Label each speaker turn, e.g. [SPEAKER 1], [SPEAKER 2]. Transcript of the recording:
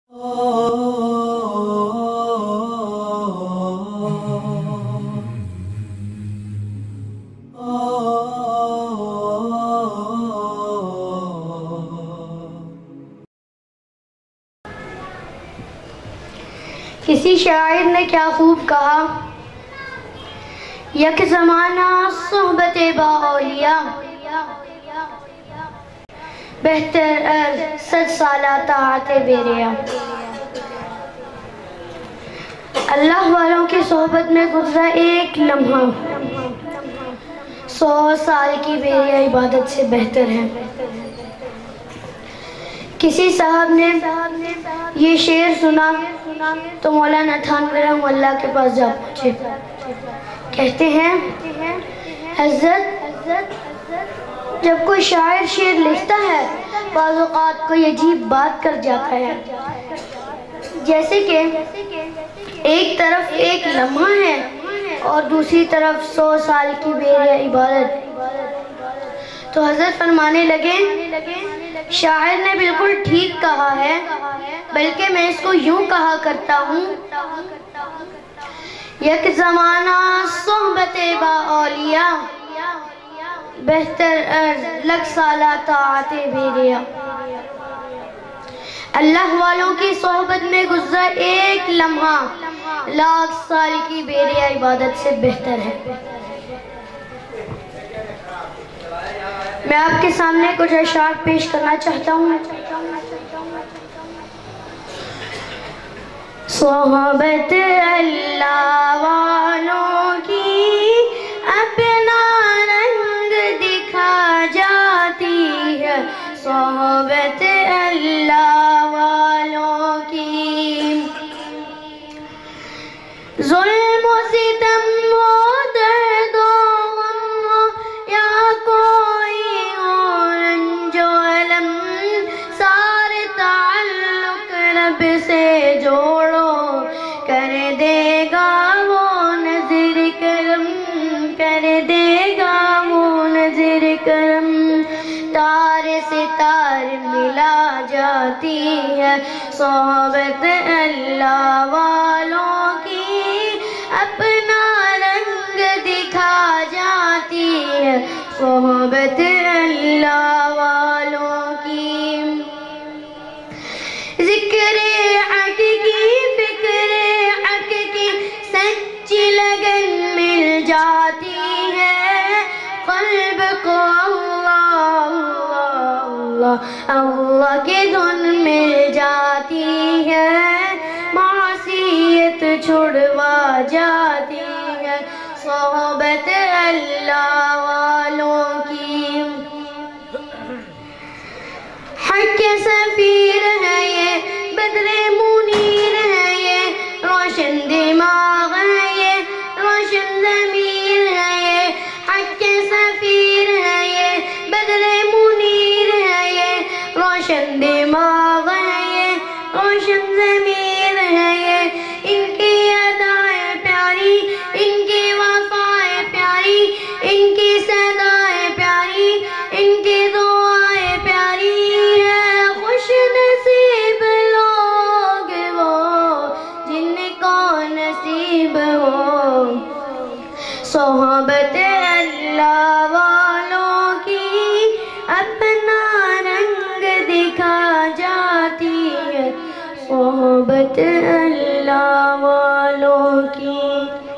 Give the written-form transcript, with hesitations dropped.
[SPEAKER 1] کسی شاعر نے کیا خوب کہا، یک زمانہ صحبت با اولیاء بہتر از 100 سالہ طاعت بے ریا۔ اللہ والوں کی صحبت میں گزرا ایک لمحہ 100 سال کی بے ریا عبادت سے بہتر ہے۔ کسی صاحب نے یہ شعر سنا تو مولانا تھانوی رحمہ اللہ کے پاس جا پہنچے۔ کہتے ہیں حضرت جب کوئی شاعر شعر لکھتا ہے بعض اوقات کوئی عجیب بات کر جاتا ہے، جیسے کہ ایک طرف ایک لمحہ ہے اور دوسری طرف 100 سال کی بے ریا عبادت۔ تو حضرت فرمانے لگے شاعر نے بالکل ٹھیک کہا ہے، بلکہ میں اس کو یوں کہا کرتا ہوں، یک زمانہ صحبت با اولیاء بہتر از 100 سالہ طاعت بے ریا۔ اللہ والوں کی صحبت میں گزرا ایک لمحہ 1,00,000 سال کی بے ریا عبادت سے بہتر ہے۔ میں آپ کے سامنے کچھ اشعار پیش کرنا چاہتا ہوں۔ صحبت اللہ والوں کی اپنا رنگ دکھا جاتی ہے، صحبت اللہ والوں کی ظلم و ستم و درد و غم ہو یا کوئی اور رنج و علم، سارے تعلق رب سے جوڑو کر دے گا وہ نظر کرم، کر دے گا وہ نظر کرم۔ تار سے تار ملا جاتی ہے، صحبت اللہ والوں کی اپنا رنگ دکھا جاتی ہے، صحبت اللہ والوں کی ذکر حق کی فکر حق کی سچی لگن مل جاتی ہے، قلب کو اللہ اللہ کی دھن مل جاتی ہے، معصیت چھڑوا جاتی ہے، صحبت اللہ والوں کی حق کے سفیر ہے یہ، بدر منیر ہے یہ، روشن دماغ ہے یہ، روشن ضمیر ہے یہ، حق کے سفیر ہے یہ، بدر منیر ہے یہ، روشن دماغ ہے یہ، روشن ضمیر ہے یہ۔ ان کی ادائیں پیاری، ان کی وفائیں پیاری، ان کی صدائیں پیاری، ان کی دعائیں پیاری ہے، خوش نصیب لوگ وہ جن کو نصیب ہو، صحبت اللہ والوں کی اپنا رنگ دکھا جاتی ہے، صحبت اللہ والوں کی